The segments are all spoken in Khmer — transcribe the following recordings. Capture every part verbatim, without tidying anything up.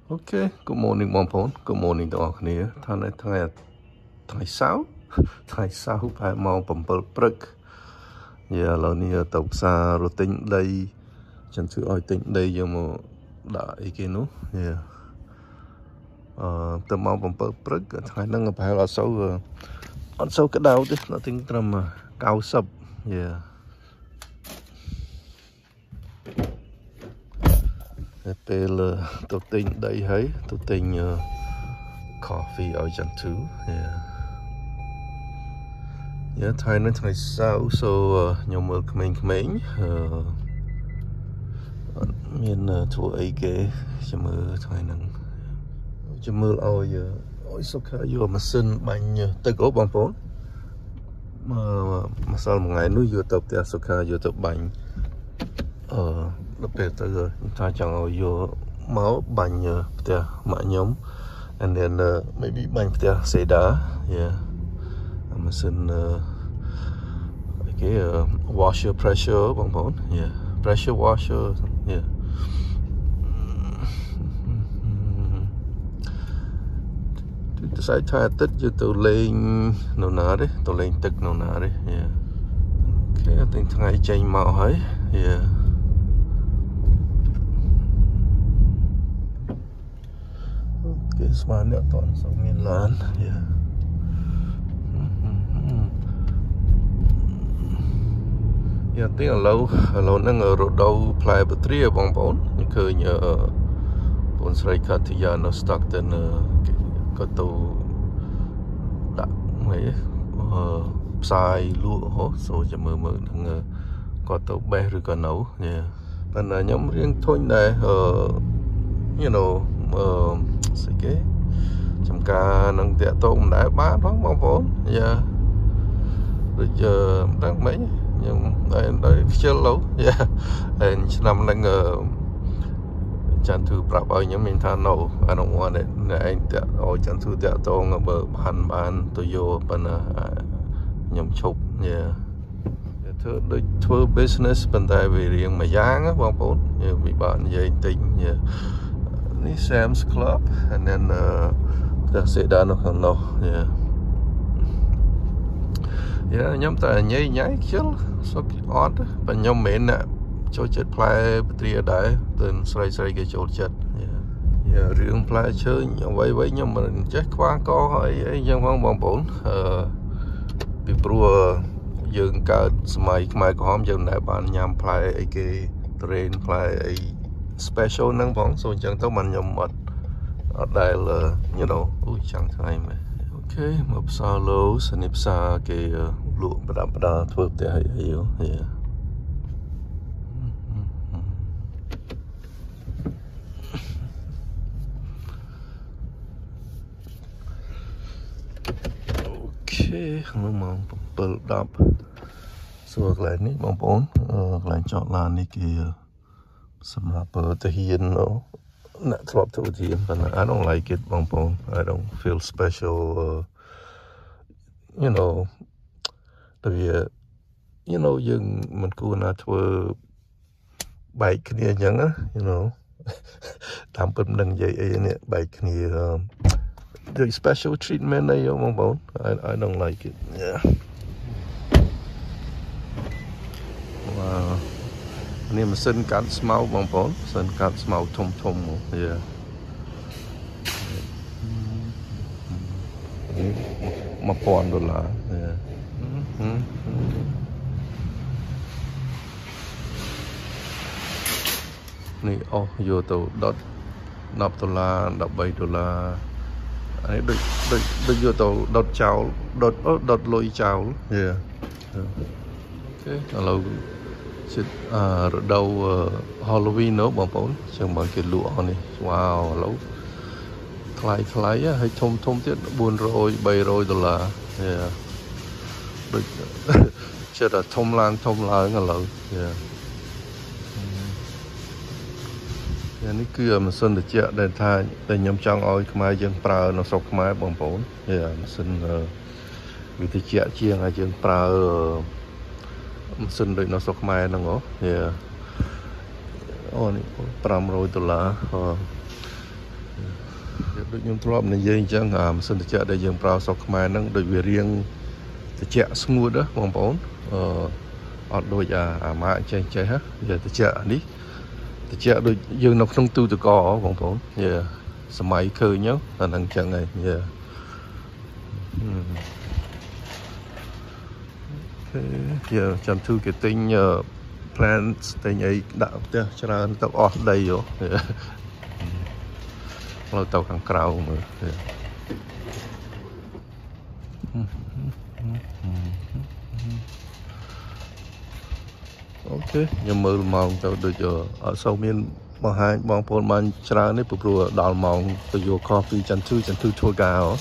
Okay, good morning បងប្អូន Good morning ទាំងអស់គ្នាថ្ងៃថ្ងៃថ្ងៃសៅរ៍ថ្ងៃសៅរ៍ប្រហែលម៉ោងsevenព្រឹកយ៉ាឥឡូវនេះទៅផ្សាររត់ទិញដីចឹងធ្វើឲ្យទិញដីយកមកដាក់អីគេនោះយ៉ាអឺទៅម៉ោងsevenព្រឹកថ្ងៃហ្នឹងប្រហែលអត់សូវអត់សូវក្តៅទេដល់ទិញត្រឹមninetyយ៉ាពេលទៅទិញដីហើយទៅទិញ coffee ឲ្យចន្ទធូយ៉ាយ៉ាថ្ងៃនេះថ្ងៃសៅរ៍ so ខ្ញុំមើលក្មេងៗអឺអត់មានធ្វើអីគេខ្ញុំមើលថ្ងៃហ្នឹងខ្ញុំមើលឲ្យឲ្យសុខាយកម៉ាស៊ីនបាញ់ទឹកអូបងប្អូនមកម្សិលមួយថ្ងៃនោះយកទៅផ្ទះសុខាយកទៅបាញ់អឺដល់ពេលទៅថាចង់ឲ្យយកមកបាញ់ផ្ទះម៉ាក់ខ្ញុំ and then uh, maybe បាញ់ផ្ទះសេដា yeah ម៉ាស៊ីនគេ washer pressure បងប្អូន yeah pressure washer yeah ទៅស្អែកថាអាទិត្យយកទៅលេងនៅណាទេទៅលេងទឹកនៅណាទេ yeah អូខេអត់តែថ្ងៃចេញមកហើយ yeahគេស្មានអ្នកតន់សូវមានឡានយ៉ាយ៉ាទីឥឡូវឥឡូវហ្នឹងរដូវផ្លែបត្រាបងប្អូនខ្ញុំឃើញបងស្រីកាធីយ៉ានៅ Stockton ក៏ទៅដាក់អីផ្សាយលក់ហ៎សូចាំមើលមើលហ្នឹងគាត់ទៅបេះឬក៏នៅយ៉ាប៉ុន្តែខ្ញុំរៀងធុញដែរអឺ you know អឺស្អីគេចំការនឹងតាក់ទងមិនដែរបានផងបងប្អូនយ៉ាដូចមិនដឹងមិនខ្ញុំដល់ខ្ជិលឡូវយ៉ាហើយឆ្នាំហ្នឹងចាន់ធូប្រាប់ឲ្យខ្ញុំមានថា no I don't want it ឯងតាក់ឲ្យចាន់ធូតាក់ទងបើបានបានទៅយកប៉ុន្តែខ្ញុំឈប់យ៉ាធ្វើដូចធ្វើ business ប៉ុន្តែវារៀងមួយយ៉ាងបងប្អូនវាបាក់និយាយតិចយ៉ានេះ Sam's Club and then ផ្ទះសេដានៅខាងនោះយ៉ាយ៉ាខ្ញុំតែញ៉ៃញ៉ៃខ្ជិលសុខអត់បើខ្ញុំមិនមែនចូលចិត្តផ្លែបត្រាដែរទៅស្រីស្រីគេចូលចិត្តយ៉ារឿងផ្លែឈើអ្វីអ្វីខ្ញុំមិនចេះខ្វះកអីអីចឹងផងបងប្អូនអឺពីព្រោះយើងកើតសម័យខ្មែរក្រហមយើងមិនដែលបានញ៉ាំផ្លែអីគេត្រេនផ្លែអី special ហ្នឹងបងសូអញ្ចឹងទៅមិនខ្ញុំអត់អត់ដែល you know អូចាំងថ្ងៃមែនអូខេមកផ្សារឡូសនេះផ្សារគេលក់ប្រដាប់ប្រដាធ្វើផ្ទះអីអីយ៉ាអូខេក្នុងម៉ោងseven tenសួរកន្លែងនេះបងប្អូនកន្លែងចតឡាននេះគេសម្រាប់ទៅហ៊ានអ្នកធ្លាប់ទៅហ៊ានប៉ុន្តែ I don't like it បងប្អូន I don't feel special uh, you know តែវា you know យើងមិនគួរណាធ្វើបែកគ្នាអញ្ចឹងណា you know តាមពិតមិនដឹងនិយាយអីនេះបែកគ្នា the special treatment អីបងប្អូន I I don't like it yeah wow នេះម៉ាស៊ីនកាត់ស្មៅបងប្អូនម៉ាស៊ីនកាត់ស្មៅធំធំហ្មងយ៉ាone thousandដុល្លារយ៉ានេះអស់យកទៅដុតtenដុល្លារthirteenដុល្លារហើយដូចដូចដូចយកទៅដុតចោលដុតអូដុតលុយចោលយ៉ាអូខេឥឡូវជិតអឺរដូវ Halloween នោះបងប្អូនចឹងមកគេលក់អស់នេះវ៉ាវឥឡូវថ្លៃថ្លៃហើយធំធំទៀតfour hundred three hundredដុល្លារយ៉ាដូចចិត្តតែធំឡើងធំឡើងឥឡូវយ៉ាយ៉ានេះគឺម៉ាស៊ីនត្រជាក់ដែលថាតែខ្ញុំចង់ឲ្យខ្មែរយើងប្រើនៅស្រុកខ្មែរបងប្អូនយ៉ាម៉ាស៊ីនវាត្រជាក់ជាងហើយយើងប្រើម៉ាស៊ីនដូចនៅស្រុកខ្មែរហ្នឹងហ៎យ៉ាអូនេះfive hundredដុល្លារដូចខ្ញុំធ្លាប់និយាយអញ្ចឹងអាម៉ាស៊ីនត្រជាក់ដែលយើងប្រើស្រុកខ្មែរហ្នឹងដូចវារៀងត្រជាក់ស្ងួតណាបងប្អូនអឺអត់ដូចអាអាម៉ាកចេះចេះហ៎វាត្រជាក់នេះត្រជាក់ដូចយើងនៅក្នុងទូទឹកកកបងប្អូនយេសម័យឃើញហ្នឹងអាហ្នឹងអញ្ចឹងហើយយេយេចាំទូគេទិញ plants ទិញអីដាក់ផ្ទះច្រើនទៅអស់ដីហ៎เราទៅខាងក្រៅមើលអូខេខ្ញុំមើលម៉ោងទៅដូចអត់សូវមានបង្ហាញបងប្អូនបានច្រើននេះព្រោះដល់ម៉ោងទៅយក coffee ចន្ទទូចន្ទទូធ្វើការហ៎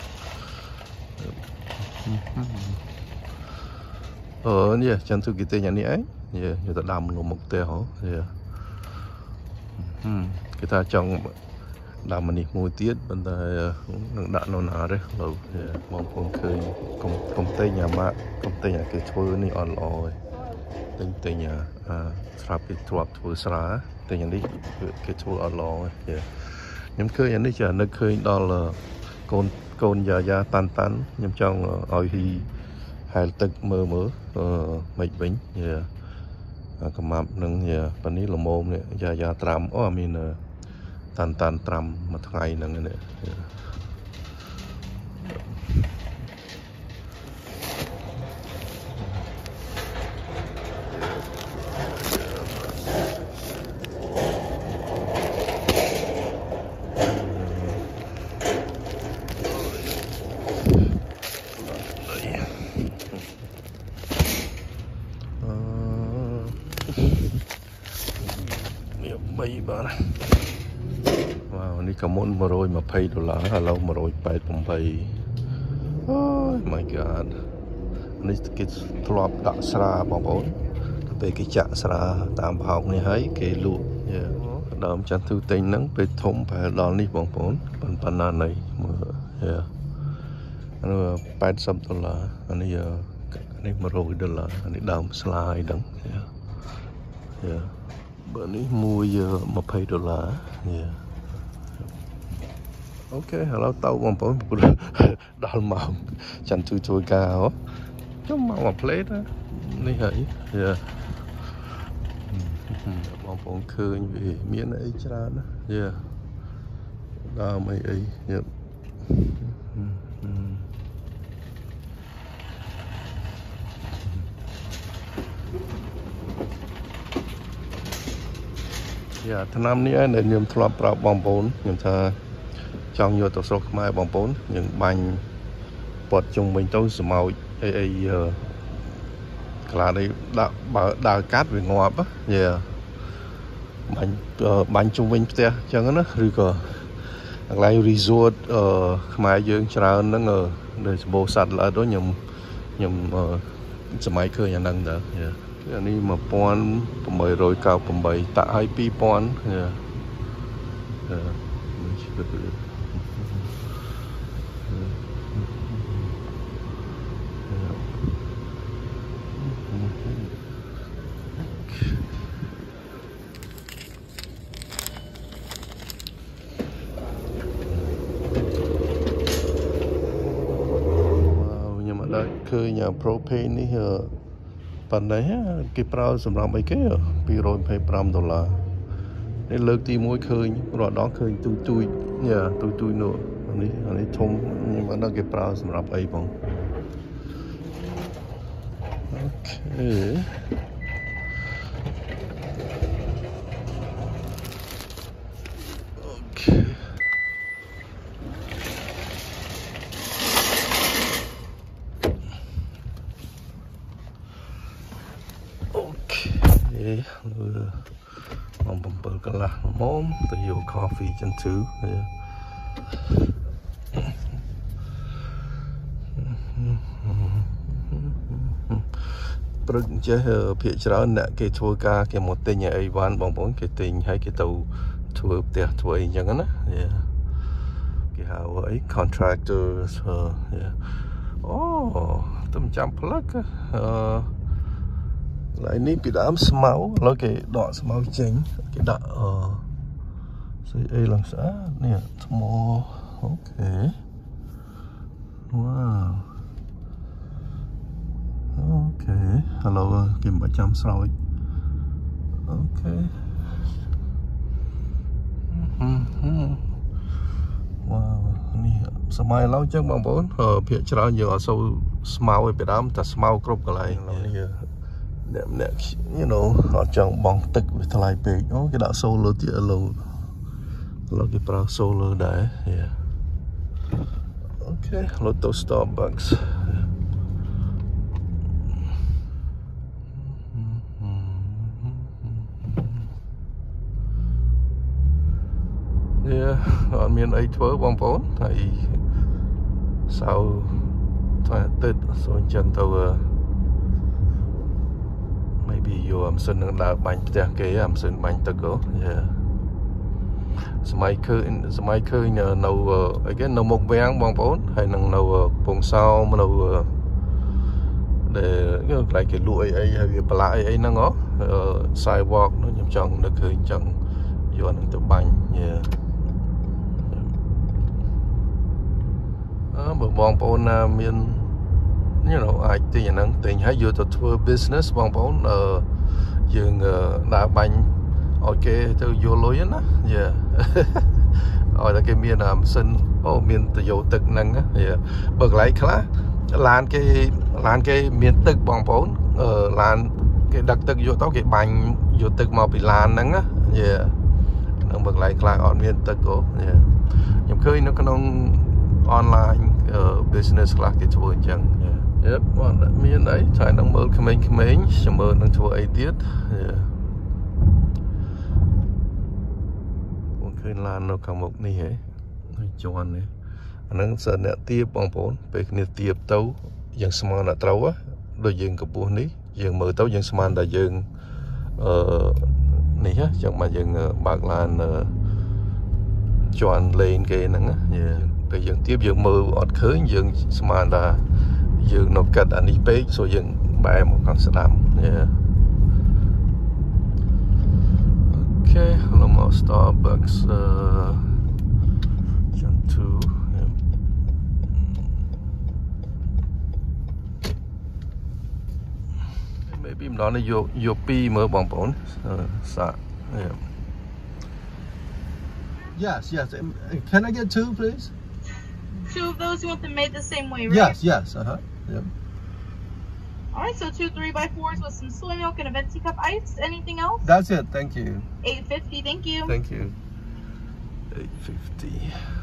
អូនេះចន្ទទូគេទិញអានេះឯងយេយកទៅដាំនៅមុខផ្ទះហ៎យេគេថាចង់ដាំនេះមួយទៀតប៉ុន្តែនឹងដាក់នៅណាទេលើបងប្អូនឃើញកុំកុំទិញអាម៉ាក់កុំទិញអាគេធ្វើនេះអត់ល្អទេទិញទិញអាស្រាប់គេធ្លាប់ធ្វើស្រាទិញអានេះគេធ្វើអត់ល្អទេខ្ញុំឃើញអានេះចានឹកឃើញដល់កូនកូនយ៉ាយ៉ាតាន់តាន់ខ្ញុំចង់ឲ្យហ៊ីហែលទឹកមើលមើលមិនវិញយាកំមាប់នឹងយាប៉ានេះល្មមនេះយ៉ាយ៉ាត្រាំអូមានតាន់តាន់ត្រាំមួយថ្ងៃហ្នឹងនេះបីបាទវ៉ាវនេះក៏មុនmột trăm hai mươiដុល្លារឥឡូវmột trăm tám mươi támអូ my god នេះគេធ្លាប់ដាក់ស្រាបងប្អូនពេលគេចាក់ស្រាតាមប្រហោងនេះហើយគេលក់ដើមចន្ទទូទិញហ្នឹងពេលធំប្រហែលដល់នេះបងប្អូនប៉ុណ្ណាណៃមើលអានោះแปดสิบដុល្លារអានេះនេះmột trămដុល្លារអានេះដើមស្លាយហ្នឹងយ៉ាបើនេះមួយยี่สิบដុល្លារយ៉ាអូខេឥឡូវទៅបងប្អូនដល់ម៉ោងចន្ទទូធ្វើការហ៎ខ្ញុំមកមួយផ្លេតនេះហើយយ៉ាបងប្អូនឃើញវាមានអីច្រើនណាយ៉ាដើមអីអីយ៉ាយ៉ាឆ្នាំនេះឯងដែលខ្ញុំធ្លាប់ប្រាប់បងប្អូនខ្ញុំថាចង់យកទៅស្រុកខ្មែរបងប្អូនយើងបាញ់ពត់ជុំវិញទៅសម្ោចអីអីក្លានេះដាក់បើដើរកាត់វាងាប់យ៉ាបាញ់បាញ់ជុំវិញផ្ទះអញ្ចឹងណាឬក៏កន្លែង resort ខ្មែរយើងច្រើនហ្នឹងនៅសម្បូរសត្វល្អិតទៅខ្ញុំខ្ញុំសម័យឃើញអាហ្នឹងតើអានេះmột nghìn tám trăm chín mươi támតាក់ឲ្យtwo thousandយ៉ាឃើញ propane នេះប៉ុន្តែគេប្រើសម្រាប់អីគេtwo hundred twenty-fiveដុល្លារនេះលើកទីoneឃើញរាល់ដងឃើញទូទួយយ៉ាទូទួយនោះអានេះអានេះធំខ្ញុំអត់ដឹងគេប្រើសម្រាប់អីបងអូខេម៉ោងsevenកន្លះម៉ោងទៅយក coffee ចន្ទទូព្រឹកចេះភាគច្រើនអ្នកគេធ្វើការគេមកទិញអីវ៉ាន់បងប្អូនគេទិញហើយគេទៅធ្វើផ្ទះធ្វើអីអញ្ចឹងណាគេហៅអី contractors អូទៅចាំផ្លឹកអឺឡើយនេះពីដើមស្មៅឥឡូវគេដកស្មៅចេញគេដាក់អឺ Say a lang sa nè small. Okay. Wow. Okay. Hello kim ba chăm soi. Okay. Wow. នេះសម័យឡើយចឹងបងប្អូនភាគច្រើនយើងអត់សូវស្មៅឯពីដើមតែស្មៅគ្រប់កន្លែងនេះអ្នកម្នាក់ you know អត់ចង់បង់ទឹកវាថ្លៃពេកអូគេដាក់ solar ទៀតឥឡូវឥឡូវគេប្រើ solar ដែរ yeah okay ឡូតូ Starbucks yeah អត់មានអីធ្វើបងប្អូនហើយសៅថ្ងៃអាទិត្យសូអញ្ចឹងទៅ maybe យកអាមសិននឹងដើរបាញ់ផ្ទះគេអាមសិនបាញ់ទឹកអូ yeah សម័យឃើញសម័យឃើញនៅអីគេនៅមុខវាំងបងប្អូនហើយនឹងនៅកំពង់សោមនៅដែលកន្លែងគេលក់អីអីហើយវាប្រឡាក់អីអីហ្នឹងហ៎ sidewalk នោះខ្ញុំចង់នឹកឃើញចង់យកនឹងទៅបាញ់ yeah អឺបើបងប្អូនណាមាន you know អាចទិញអាហ្នឹងទិញហើយយកទៅធ្វើ business បងប្អូនអឺយើងដើរបាញ់ឲ្យគេទៅយកលុយណា yeah ឲ្យតែគេមានអាម៉ាស៊ីនអូមានទៅយកទឹកហ្នឹង yeah បើកន្លែងខ្លះឡានគេឡានគេមានទឹកបងប្អូនអឺឡានគេដឹកទឹកយកទៅគេបាញ់យកទឹកមកពីឡានហ្នឹងណា yeah ហ្នឹងបើកន្លែងខ្លះអត់មានទឹកអូ yeah ខ្ញុំឃើញនៅក្នុង online business ខ្លះគេធ្វើអញ្ចឹង yeah បងមានអីតែនឹងមើលក្មេងៗខ្ញុំមើលនឹងធ្វើអីទៀត yeah បងឃើញឡាននៅខាងមុខនេះហ៎ហើយជន់នេះអាហ្នឹងសិនអ្នកទៀបបងប្អូនពេលគ្នាទៀបទៅយើងស្មានតែត្រូវដូចយើងកម្ពស់នេះយើងមើលទៅយើងស្មានតែយើងអឺនេះហ៎ចឹងមកយើងបើកឡានជន់លេងគេហ្នឹង yeah ពេលយើងទៀបយើងមើលអត់ឃើញយើងស្មានថាយើងនៅកាត់អានេះពេកសូយើងបែរមកខាងស្ដាំ yeah okay ឡមក Starbucks អឺចាំទូ maybe ម្ដងនេះយកយកពីរមើលបងប្អូនសាក់ yeah yes yes can I get two please Two of those, you want them made the same way, right? Yes, yes, uh-huh. Yep. All right, so two three by fours with some soy milk and a venti cup ice. Anything else? That's it, thank you. eight fifty, thank you. Thank you. eight fifty.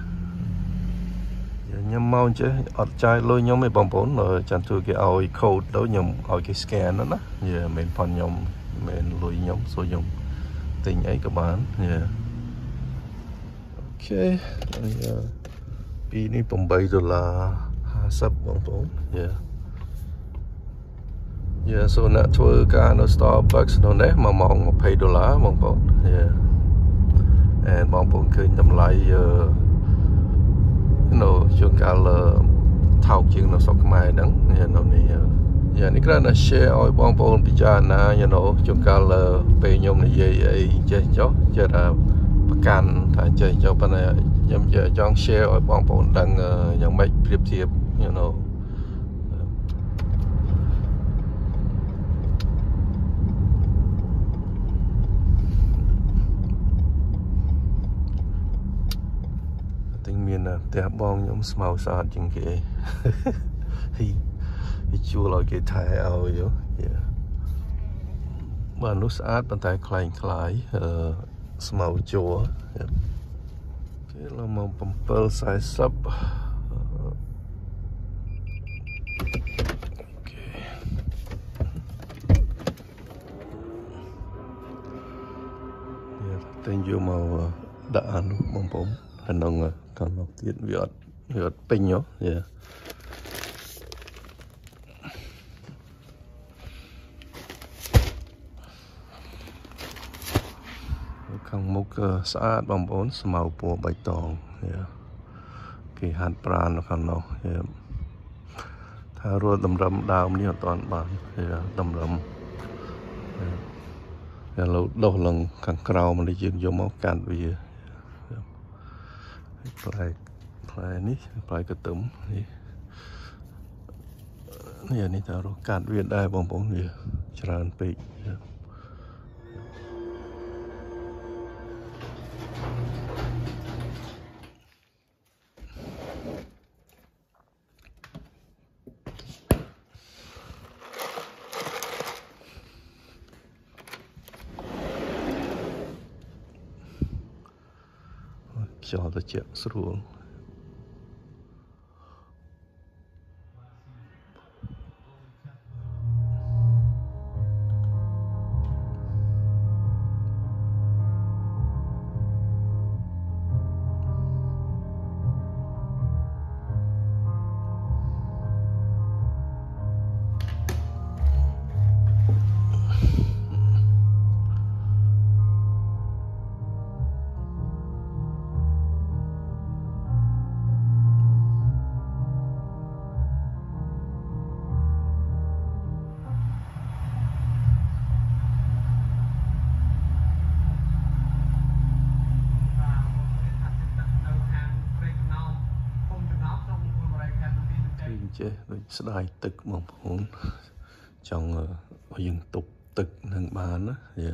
ខ្ញុំមកចេះអត់ចាយលុយខ្ញុំទេបងប្អូនចាំធ្វើគេឲ្យ code ទៅខ្ញុំឲ្យគេ scan ណាណាយេមិនផនខ្ញុំមិនលុយខ្ញុំសូខ្ញុំទិញអីក៏បានយេអូខេពីនេះeightដុល្លារfiftyបងប្អូន yeah yeah so អ្នកធ្វើការនៅ Starbucks នៅនេះមួយម៉ោងtwentyដុល្លារបងប្អូន yeah and បងប្អូនឃើញតម្លៃ you know ជួនកាលថោកជាងនៅស្រុកខ្មែរហ្នឹងនៅនេះយ៉ានេះគ្រាន់តែ share ឲ្យបងប្អូនពិចារណា you know ជួនកាលពេលខ្ញុំនិយាយអីចេះចុះចេះថាប្រកាន់ថាចេះចុះប៉ុន្តែខ្ញុំចង់ share ឲ្យបងប្អូនដឹងយ៉ាងម៉េចប្រៀបធៀប you knowមានផ្ទះបងខ្ញុំស្មៅស្អាតជាងគេហើយជួលឲ្យគេថែឲ្យយោបាទនោះស្អាតប៉ុន្តែคล้ายคล้ายអឺស្មៅជួគេឡើងមកseven fortyអូខេតែយកមកដាក់អានោះបងប្អូនហើយនឹងcòn mộtទៀតវាអត់វាអត់ពេញហ៎យ៉ាខាងមុខស្អាតបងប្អូនស្មៅពណ៌បៃតងយ៉ាគេហាត់ប្រាណនៅខាងនោះយ៉ាថារត់តម្រឹមដើមនេះអត់ទាន់បានយ៉ាតម្រឹមយ៉ាឡូវដុសឡើងខាងក្រៅមកយើងយកមកកាត់វាផ្លែផ្លែនេះផ្លែកន្ទឹមនេះនេះនេះតើរកកាត់វាដែរបងប្អូនវាច្រើនពេកខ្យល់ត្រជាក់ស្រួលចេះដូចស្ដាយទឹកបងប្អូនចង់ឲ្យយើងទប់ទឹកនឹងបានណាយ៉ា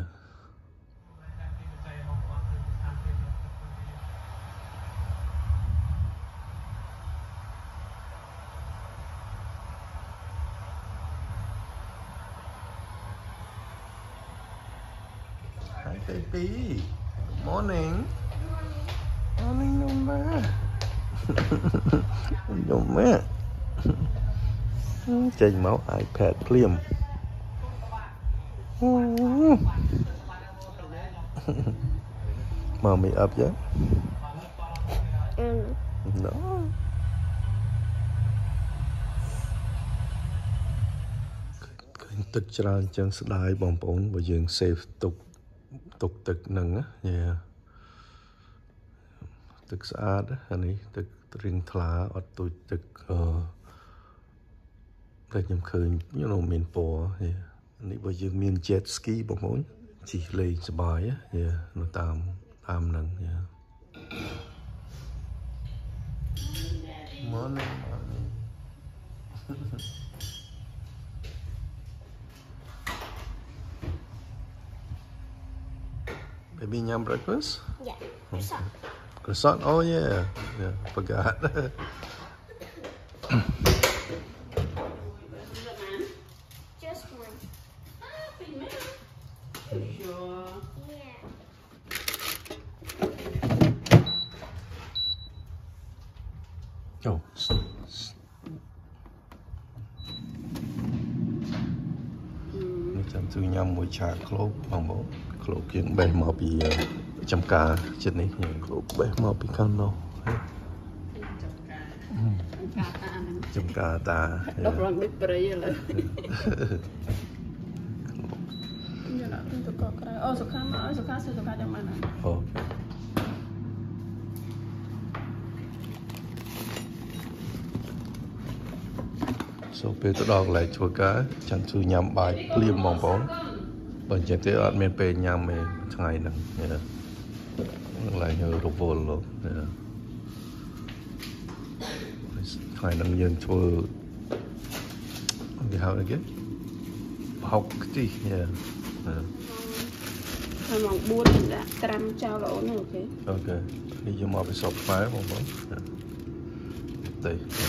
Hi baby morning morning Noma Nomaចេញមក iPad ភ្លាមមកមីអប់យ៉ាណូឃើញទឹកច្រើនចឹងស្ដាយបងប្អូនបើយើង save ទុកទុកទឹកហ្នឹងណាយ៉ាទឹកស្អាតអានេះទឹករៀងថ្លាអត់ទូចទឹកអឺតែខ្ញុំឃើញ you know មានពណ៌នេះបើយើងមាន jet ski បងប្អូនជិះលេងសប្បាយនៅតាមតាមហ្នឹង Morning morning Baby nyam breakfast? Yeah, croissant. Croissant? Oh yeah, yeah, forgot. Just one. Sure. Yeah. Oh.នេះចាំជួយញ៉ាំមួយឆាក្លូបបងប្អូនក្លូបយើងបេះមកពីចំការចិត្តនេះក្លូបបេះមកពីខាងនោះចំការតាដល់រងដូចព្រៃឥឡូវយកដាក់ទៅកកក្រៅអូសុខាមកសុខាសុខាចាំបានអូសូពេលទៅដល់កន្លែងធ្វើការចាំជួយញ៉ាំបាយភ្លាមបងប្អូនបើអញ្ចឹងទេអត់មានពេលញ៉ាំទេថ្ងៃហ្នឹងកន្លែងរវល់លោកថ្ងៃហ្នឹងយើងធ្វើគេហៅអីគេហុកខ្ទិះយ៉ាហើយម៉ោងបួនដាក់ត្រាំចោលអូនអូខេអូខេនេះយកមកពីសពខ្មែរបងប្អូនទេ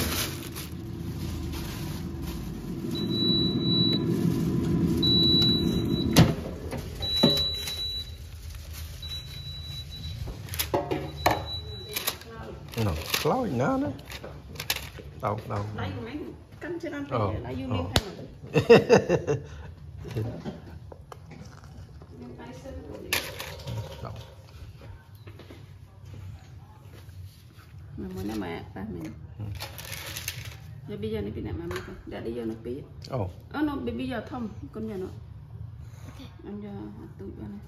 ខ្លោចណាណាតោកតោកដៃមិនកាន់ច្រើនពេកដៃយូរលាងខាងទៅមកមកណាមកប៉ះមែនយ៉ាប៊ីយ៉ានេះពីណាមកមកដាក់ឌីយកនៅពីអូអូណូប៊ីប៊ីយ៉ាធំកូនយ៉ាណូអញ្ចឹងទូចបាននេះ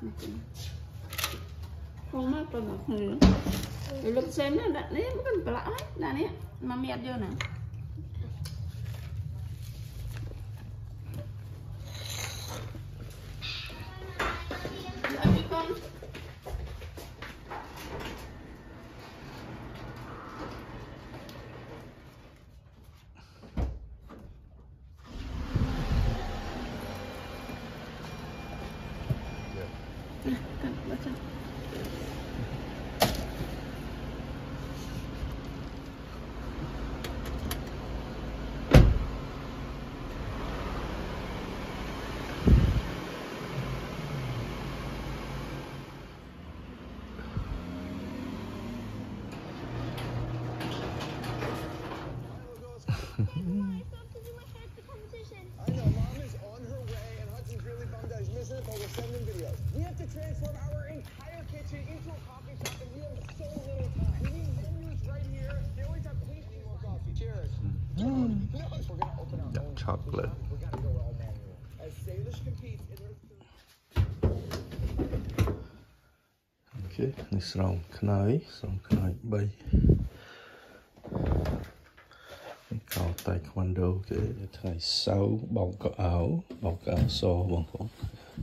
ហងមកទៅមកនេះលុបសេមនេះដាក់នេះមិនប្រឡាក់ហើយដាក់នេះមកមានអត់យកណា I know, Mom is on her way, and Hudson's really bummed out he's missing it, but we'll send him videos. We have to transform our entire kitchen into a coffee shop, and we have so little time. We need menus right here. They always have pastry more coffee. Cheers. Mm. No, we're gonna open our own chocolate. We gotta go all manual. As Salish competes in her food. Okay,នេះស្រង់ខ្នើយស្រង់ខ្នើយ3កោតៃខ្វាន់ដូគេថ្ងៃសៅរ៍បោកកៅអៅបោកកៅអៅសបងប្អូន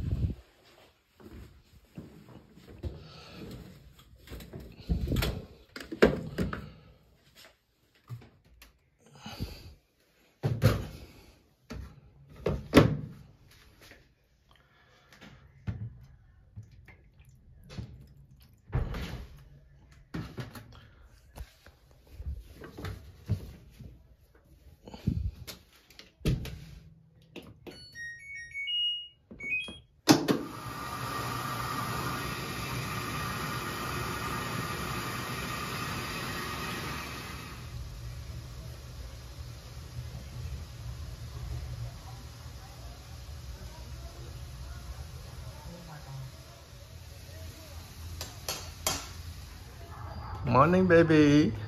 Morning, baby.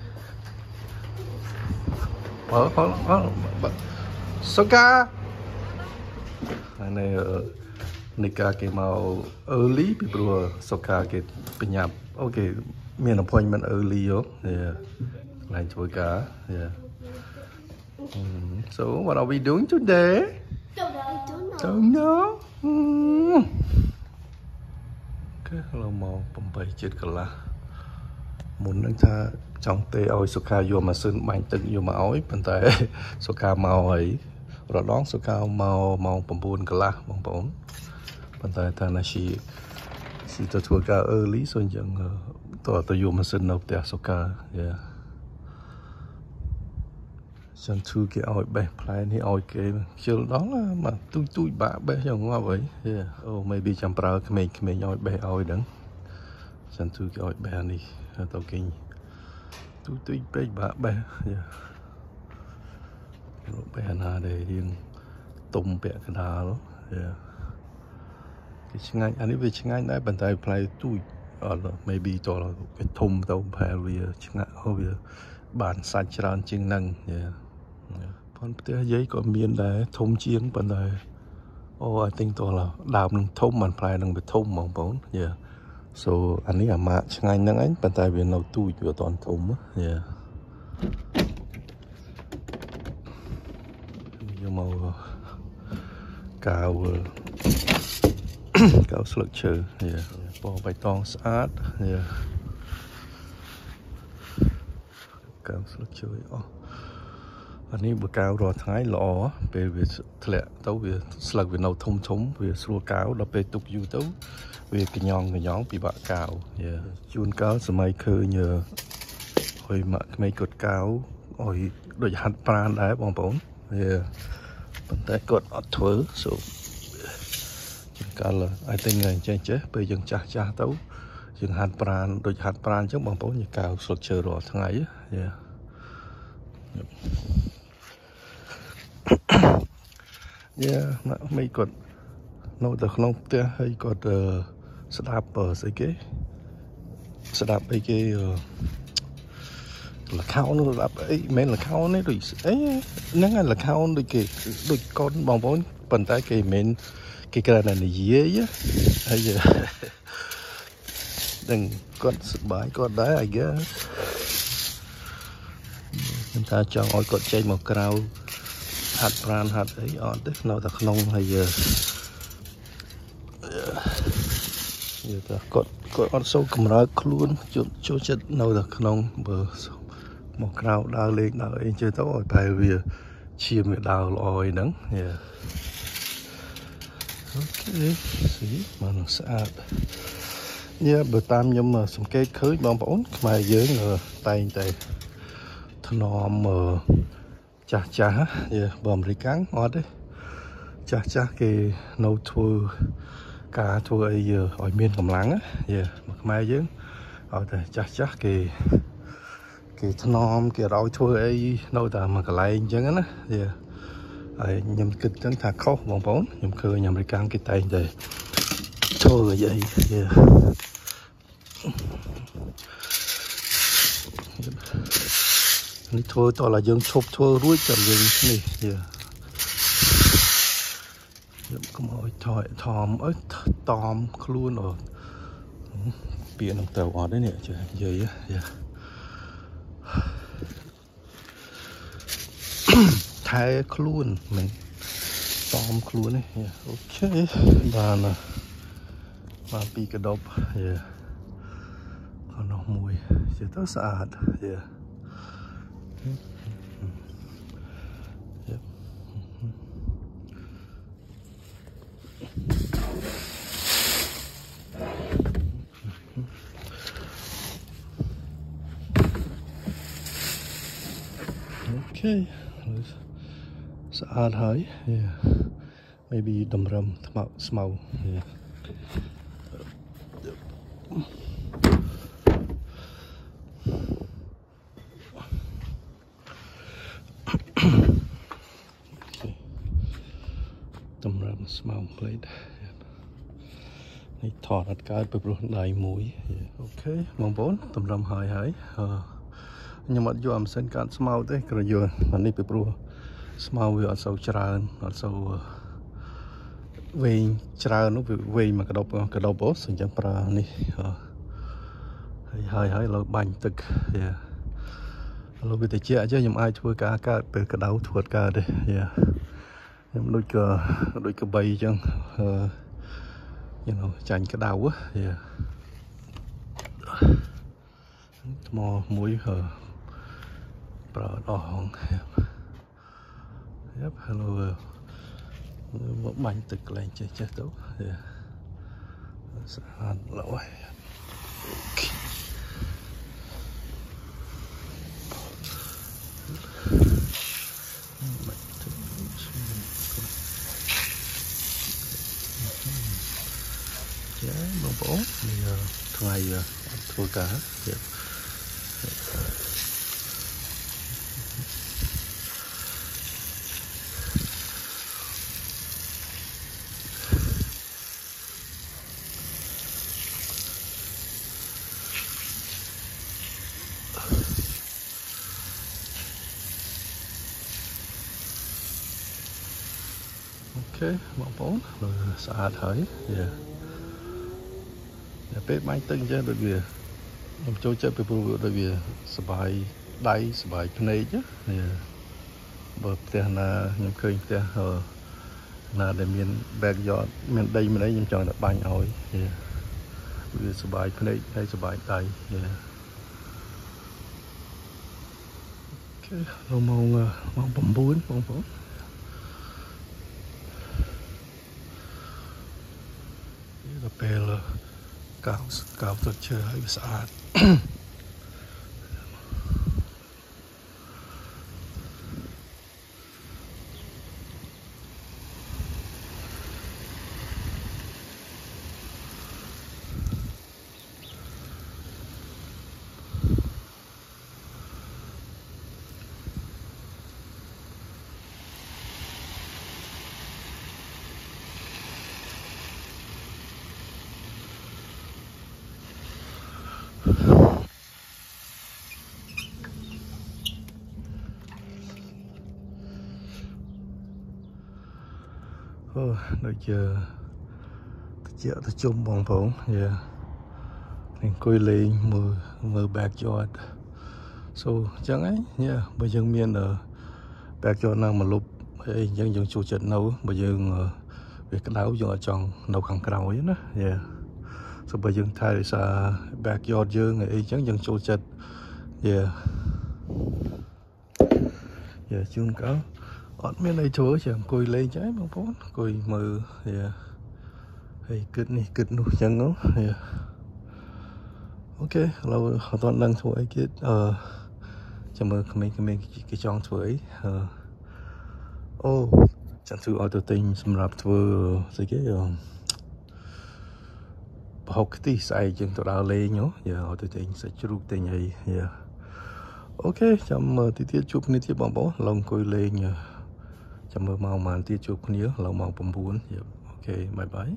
Oh, oh, oh, Soka. Này Nika came out early. People Soka get pinyap. Okay, me an appointment early, yo. Yeah, like Soka. Yeah. Mm. So, what are we doing today? Don't know. Mm. Okay, hello, Mo. Bombay chit kala. មុននឹងថាចង់ទេឲ្យសុខាយកម៉ាស៊ីនបាញ់ទឹកយកមកឲ្យប៉ុន្តែសុខាមកហើយរដងសុខាមកម៉ោង9កន្លះបងប្អូនប៉ុន្តែថាណាស៊ីស៊ីទៅធ្វើការ early ဆိုអញ្ចឹងតើទៅយកម៉ាស៊ីននៅផ្ទះសុខាយ៉ាចឹងធ្វើគេឲ្យបេះផ្លែនេះឲ្យគេខ្ជិលដល់មកទូចទូចបាក់បេះយ៉ាងងាប់ហើយយ៉ាអូ maybe ចាំប្រើក្មេងៗឲ្យបេះឲ្យដឹងចឹងធ្វើគេឲ្យបេះនេះ tao kinh tu tu bê bạ bê rồi bê na để riêng tôm bẹ cái đà đó cái chừng anh anh ấy về chừng anh đấy bàn tay play tu ở maybe to là cái thùng tàu bè vì chừng anh hồi bản sạch tràn chừng năng con té giấy có miên đấy thùng chiên bàn tay oh I think to là đào nâng thùng bàn play nâng bị thùng mỏng bóng yeah so អានេះអាម៉ាក់ឆ្ងាញ់ហ្នឹងឯងប៉ុន្តែវានៅទូចវាអត់ធំយ៉ាយកមកកាវកាវស្លឹកឈើយ៉ាពណ៌បៃតងស្អាតយ៉ាកាវស្លឹកឈើអស់អានេះបើកាវរាល់ថ្ងៃល្អពេលវាធ្លាក់ទៅវាស្លឹកវានៅធំធំវាស្រួលកាវដល់ពេលទុកយូរទៅ វាកញ្ញងកញ្ញងពីបាក់កាវជួនកាលសម័យឃើញឲ្យម៉ាក់ក្មេងគាត់កាវឲ្យដូចហាត់ប្រាណដែរបងប្អូនវាប៉ុន្តែគាត់អត់ធ្វើ so ជួនកាល I think អញ្ចឹងចេះពេលយើងចាស់ចាស់ទៅយើងហាត់ប្រាណដូចហាត់ប្រាណអញ្ចឹងបងប្អូនយើងកាវស្លឹកឈើរាល់ថ្ងៃយ៉ាយ៉ាម៉ាក់ក្មេងគាត់នៅតែក្នុងផ្ទះហើយគាត់ ស្ដាប់ស្អីគេស្ដាប់អីគេលខោនស្ដាប់អីមិនលខោនទេដូចអីហ្នឹងឯងលខោនដូចគេដូចកូនបងប្អូនប៉ុន្តែគេមិនគេគ្រាន់តែនិយាយហើយដឹងគាត់សប្បាយគាត់ដែរ I guess មិនថាចង់ឲ្យគាត់ចេញមកក្រៅហាត់ប្រាណហាត់អីអត់ទេនៅតែក្នុងហើយ như ta cột cột on sâu cầm ra luôn chỗ chỗ chất nào được không bờ một cào đào lên đào lên chơi tao ở bài vì chìm bị đào lòi nắng yeah ok xí mà nó sạch yeah bữa tam nhưng mà some cây khơi bong bóng mà dưới ngờ tay tay thằng nó mờ chà chà yeah bầm rì cắn ngọt đấy chà chà cái nấu thua cá thua ấy giờ hỏi miên cầm lắng á, yeah, mặt mai chứ, ở đây chắc chắc cái គេថ្នមគេរោយធ្វើអីនៅតែមួយកន្លែងអញ្ចឹងណាយ៉ាហើយខ្ញុំគិតចឹងថាខុសបងប្អូនខ្ញុំឃើញអាមេរិកគេតែងតែធ្វើអីយ៉ានេះធ្វើតើយើងឈប់ធ្វើរួចចាំយើងនេះយ៉ាខ្ញុំកុំឲ្យថយថមអើតមខ្លួនអូពាក្យនឹងទៅអត់ទេនេះនិយាយយ៉ាថែខ្លួនមិនតមខ្លួននេះអូខេបានបានពីកដប់យ៉ាអត់នោះមួយជាទៅស្អាតយ៉ាOkay,ស្អាតហើយ yeah maybe តម្រឹមថ្មស្មៅ yeahតម្រឹមស្មៅ plate នេះថតអត់កើតពីព្រោះដៃមួយ អូខេបងប្អូនតម្រឹមហើយហើយខ្ញុំអត់យកអាម៉ាស៊ីនកាត់ស្មៅទេគ្រាន់យកអានេះពីព្រោះស្មៅវាអត់សូវច្រើនអត់សូវវែងច្រើននោះវាវែងមកកដប់កដប់អូអញ្ចឹងប្រើនេះហើយហើយហើយលើបាញ់ទឹកយ៉ាឥឡូវវាតិចអញ្ចឹងខ្ញុំអាចធ្វើការកើតពេលក្តៅធ្វើកើតទេយ៉ាខ្ញុំដូចក៏ដូចកបីអញ្ចឹងអឺ you know ចាញ់ក្តៅយ៉ាថ្មមួយប្រើអស់ហងយ៉ាប់ hello មកបាញ់ទឹកកន្លែងចេះចេះទៅយ៉ាស្អាតល្អហើយយ៉ាបងប្អូននេះថ្ងៃធ្វើការយ៉ាអូខេបងប្អូនស្អាតហើយយ៉ាតែពេលបាញ់ទឹកអញ្ចឹងដូចវាខ្ញុំចូលចិត្តពីព្រោះដូចវាសบายដៃសบายភ្នែកយ៉ាបើផ្ទះណាខ្ញុំឃើញផ្ទះណាដែលមាន backyard មានដីមានអីខ្ញុំចង់តែបាញ់ឲ្យយ៉ាវាសบายភ្នែកហើយសบายដៃយ៉ាអូខេដល់ម៉ោងម៉ោង9បងប្អូនដល់ពេលកៅកៅទឹកឈើឲ្យវាស្អាត អូដូចជាតិចទៅជុំបងប្អូនយ៉ាអង្គុយលេងមើលមើល backyard so អញ្ចឹងហ៎យ៉ាបើយើងមាន backyard ណាមកលុបអីអញ្ចឹងយើងចូលចិត្តនៅបើយើងវាក្តៅយើងអត់ចង់នៅខាងក្រោយណាយ៉ា so បើយើងថែរក្សា backyard យើងអីអញ្ចឹងយើងចូលចិត្តយ៉ាយ៉ាជួនកាលអត់មានអីធ្វើជាអង្គុយលេងចឹងបងប្អូនអង្គុយមើលយ៉ាហើយគិតនេះគិតនោះចឹងយ៉ាអូខេឥឡូវអត់ដឹងធ្វើអីទៀតអឺចាំមើលក្មេងៗគេចង់ធ្វើអីអូចាំធ្វើឲ្យទៅទិញសម្រាប់ធ្វើស្អីគេប្រហុកខ្ទិះស្អែកចឹងទៅដើរលេងយ៉ាឲ្យទៅទិញសាច់ជ្រូកទិញអីយ៉ា ok chăm tí tiết chụp ní tiết bằng bó lòng coi lên nhờ chăm mơ màu màn tiết chụp ní lòng màu bầm buồn ok bye bye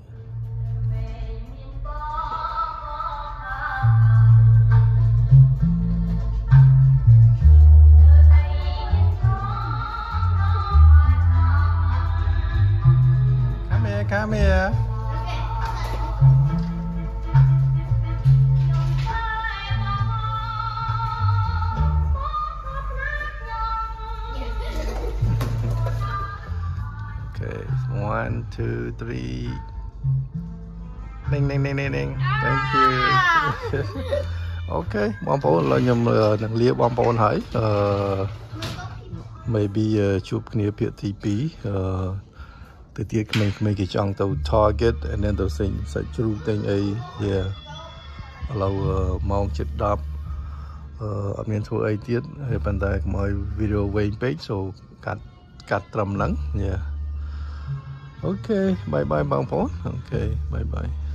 come here come here okay one two three ding ding ding ding ding thank you ok bom bóng là nhầm năng lia bom bóng hãy maybe chụp kia phía tê pê từ tiết mình mình cái trong tàu target and then tàu sinh sẽ chụp tên ấy yeah lâu mong chết đáp ở miền thua ấy tiết hay bàn tay mọi video về page so cắt cắt trầm lắng yeah ok bye bye bang phone ok bye bye